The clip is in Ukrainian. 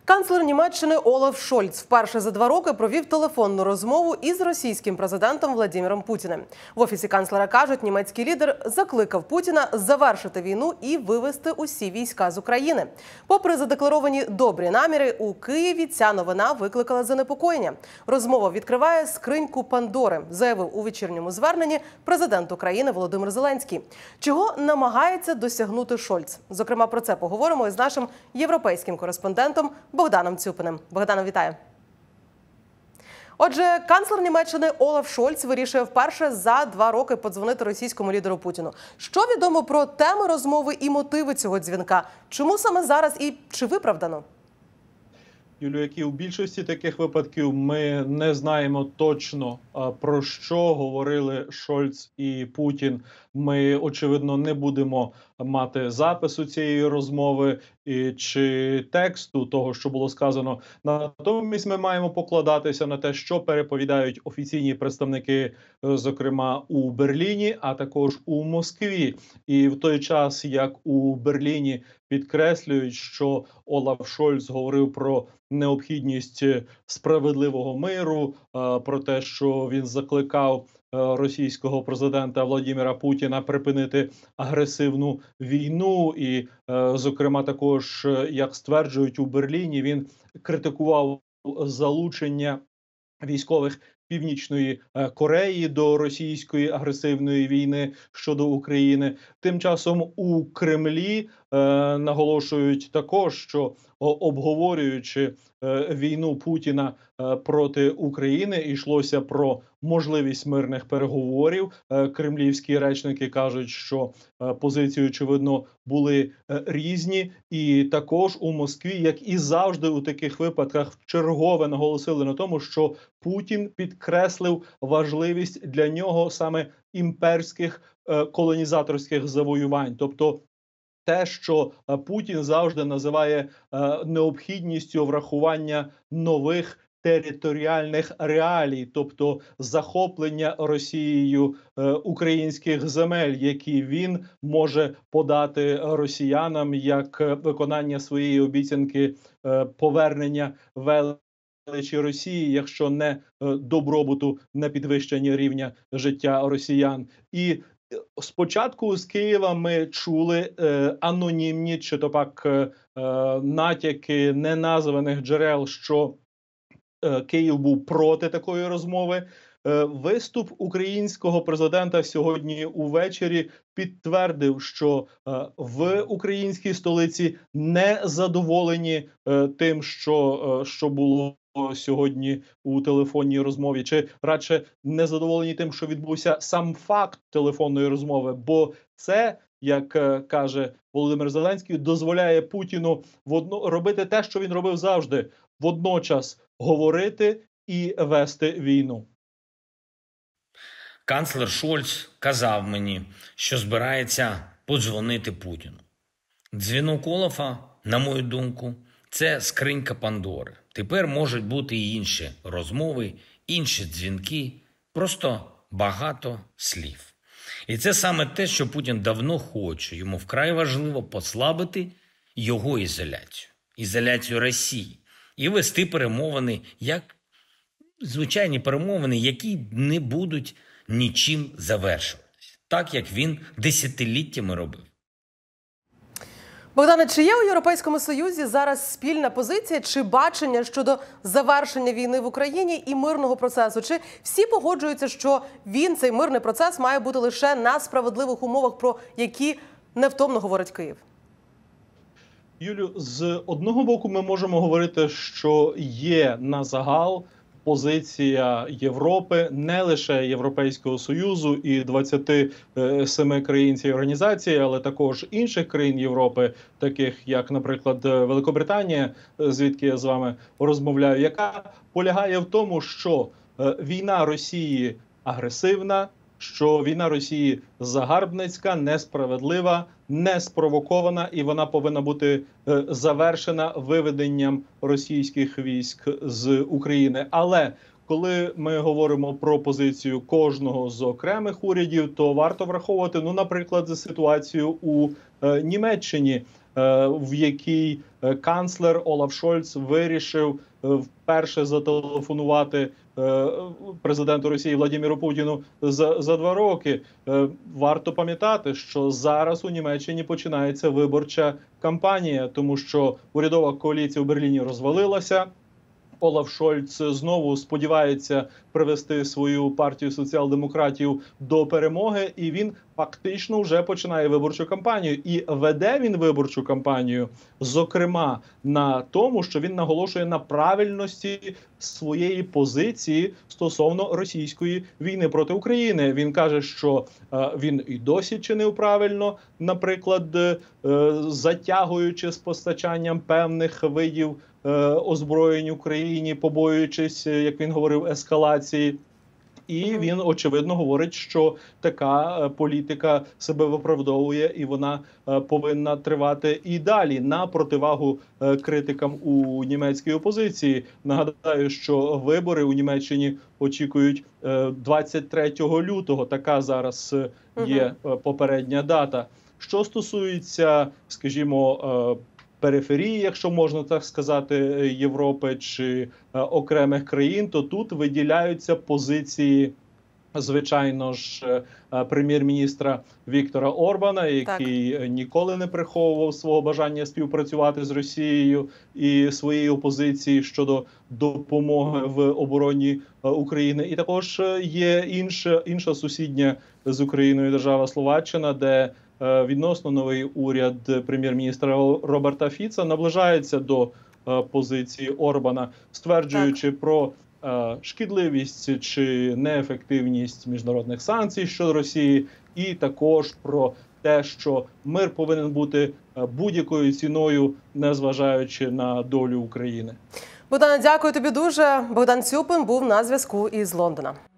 Канцлер Німеччини Олаф Шольц вперше за 2 роки провів телефонну розмову із російським президентом Владимиром Путіним. В офісі канцлера кажуть, німецький лідер закликав Путіна завершити війну і вивести усі війська з України. Попри задекларовані добрі наміри, у Києві ця новина викликала занепокоєння. Розмова відкриває скриньку Пандори, заявив у вечірньому зверненні президент України Володимир Зеленський. Чого намагається досягнути Шольц? Зокрема, про це поговоримо із нашим європейським кореспондентом Богданом Цюпиним. Богдане, вітаю. Отже, канцлер Німеччини Олаф Шольц вирішує вперше за 2 роки подзвонити російському лідеру Путіну. Що відомо про теми розмови і мотиви цього дзвінка? Чому саме зараз і чи виправдано? Юлію, як і у більшості таких випадків, ми не знаємо точно, про що говорили Шольц і Путін. Ми, очевидно, не будемо мати запису цієї розмови чи тексту того, що було сказано. Натомість ми маємо покладатися на те, що переповідають офіційні представники, зокрема у Берліні, а також у Москві. І в той час, як у Берліні підкреслюють, що Олаф Шольц говорив про необхідність справедливого миру, про те, що він закликав російського президента Владимира Путіна припинити агресивну війну. І, зокрема, також, як стверджують у Берліні, він критикував залучення військових Північної Кореї до російської агресивної війни щодо України. Тим часом у Кремлі наголошують також, що обговорюючи війну Путіна проти України, йшлося про можливість мирних переговорів. Кремлівські речники кажуть, що позиції, очевидно, були різні. І також у Москві, як і завжди у таких випадках, вчергове наголосили на тому, що Путін підкреслив важливість для нього саме імперських колонізаторських завоювань. Тобто те, що Путін завжди називає необхідністю врахування нових територіальних реалій, тобто захоплення Росією українських земель, які він може подати росіянам як виконання своєї обіцянки повернення величі Росії, якщо не добробуту, не підвищення рівня життя росіян. І спочатку з Києва ми чули анонімні чи то пак натяки неназваних джерел, що Київ був проти такої розмови. Виступ українського президента сьогодні увечері підтвердив, що в українській столиці не задоволені тим, що було сьогодні у телефонній розмові, чи радше не задоволені тим, що відбувся сам факт телефонної розмови, бо це, як каже Володимир Зеленський, дозволяє Путіну робити те, що він робив завжди, водночас говорити і вести війну. Канцлер Шольц казав мені, що збирається подзвонити Путіну. Дзвінок Олафа, на мою думку, це скринька Пандори. Тепер можуть бути і інші розмови, інші дзвінки, просто багато слів. І це саме те, що Путін давно хоче. Йому вкрай важливо послабити його ізоляцію Росії і вести перемовини, як звичайні перемовини, які не будуть нічим завершуватися. Так, як він десятиліттями робив. Богдане, чи є у Європейському Союзі зараз спільна позиція чи бачення щодо завершення війни в Україні і мирного процесу? Чи всі погоджуються, що цей мирний процес має бути лише на справедливих умовах, про які невтомно говорить Київ? Юлю, з одного боку ми можемо говорити, що є на загал позиція Європи, не лише Європейського Союзу і 27 країн цієї організації, але також інших країн Європи, таких як, наприклад, Великобританія, звідки я з вами розмовляю, яка полягає в тому, що війна Росії агресивна, що війна Росії загарбницька, несправедлива, не спровокована, і вона повинна бути завершена виведенням російських військ з України. Але коли ми говоримо про позицію кожного з окремих урядів, то варто враховувати, наприклад, ситуацію у Німеччині. в якій канцлер Олаф Шольц вирішив вперше зателефонувати президенту Росії Владимиру Путіну за 2 роки. Варто пам'ятати, що зараз у Німеччині починається виборча кампанія, тому що урядова коаліція у Берліні розвалилася. Олаф Шольц знову сподівається привести свою партію соціал-демократів до перемоги, і він фактично вже починає виборчу кампанію. І веде він виборчу кампанію, зокрема, на тому, що він наголошує на правильності своєї позиції стосовно російської війни проти України. Він каже, що він і досі чинив правильно, наприклад, затягуючи з постачанням певних видів озброєнь Україні, побоюючись, як він говорив, ескалації. І він, очевидно, говорить, що така політика себе виправдовує і вона повинна тривати і далі, на противагу критикам у німецькій опозиції. Нагадаю, що вибори у Німеччині очікують 23 лютого. Така зараз є попередня дата. Що стосується, скажімо, периферії, якщо можна так сказати, Європи чи окремих країн, то тут виділяються позиції, звичайно ж, прем'єр-міністра Віктора Орбана, який ніколи не приховував свого бажання співпрацювати з Росією і своєї опозиції щодо допомоги в обороні України. І також є інша сусідня з Україною держава Словаччина, де відносно новий уряд прем'єр-міністра Роберта Фіца наближається до позиції Орбана, стверджуючи про шкідливість чи неефективність міжнародних санкцій щодо Росії, і також про те, що мир повинен бути будь-якою ціною, незважаючи на долю України. Богдане, дякую тобі дуже. Богдан Цюпин був на зв'язку із Лондона.